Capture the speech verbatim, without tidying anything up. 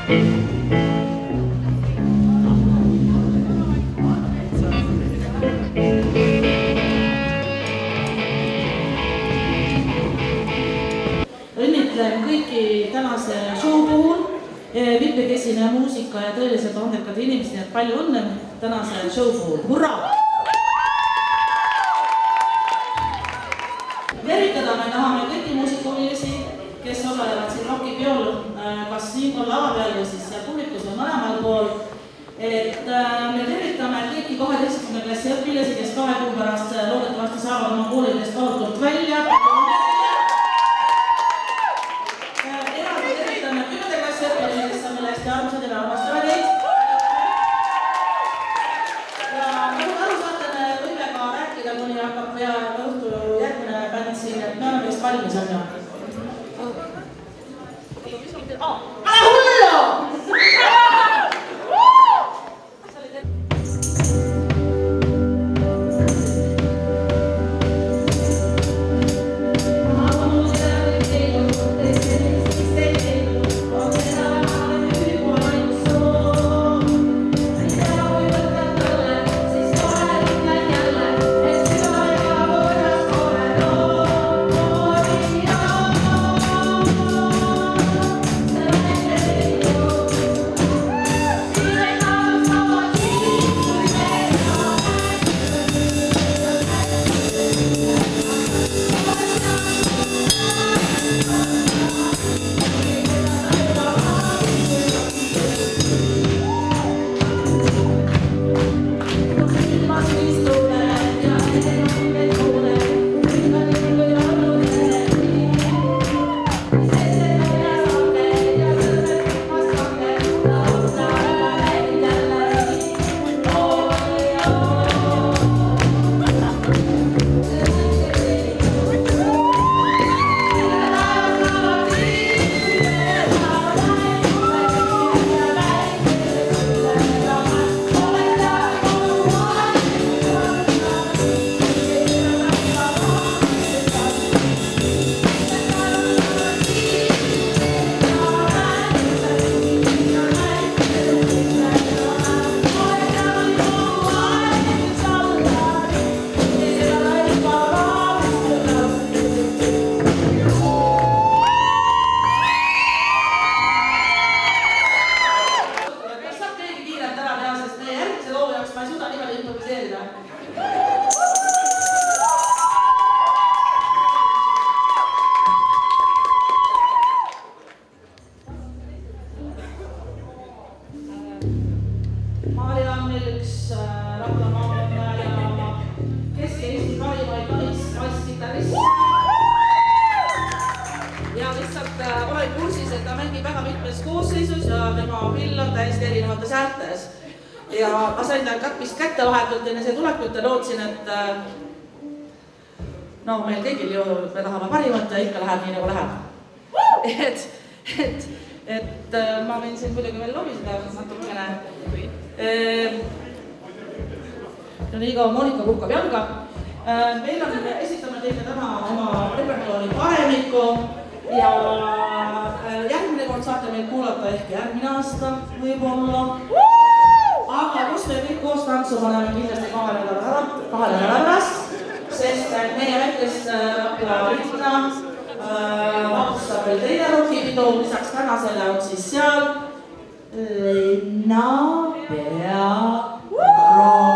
Õnnitlen kõiki tänase show puhul, mitmekesine muusika ja tõeliselt andekad inimesed, nii et palju õnne tänase show puhul. Hurraa! Tervitada me tahame kõiki muusikahuvilisi, kes osalevad siin Blokki peol, kas siinpool lava peal või siis publikus või mõlemal pool. Et me tervitame kõiki kaheteistkümne klassi õpilasi, kes kahe kuu pärast loodetavasti saavad oma koolidest kaotult välja. Eraldi tervitame kümnenda klassi õpilasi, kes on meil hästi armsad ja armastavad neid. Ja nagu aru saate, me võime ka rääkida, kuni hakkab pea õhtu järgmine bänd siin, et me oleme vist valmis on ju. Ole hullu! No meil kõigil ju me tahame parimat ja ikka läheb nii nagu läheb. Et, et, et ma võin siin muidugi veel lobiseda natukene. Nii kaua Monika kukkab jalga. Meil on, esitame teile täna oma repertuaari paremiku ja järgmine kord saate meil kuulata ehk järgmine aasta võib-olla. Aga kus me kõik koos tantsu paneme kindlasti kahe nädala pärast. Sest meie väikest Rapla linna vabustab veel teine rokipidu, lisaks tänasele on siis seal linnapea Kabral.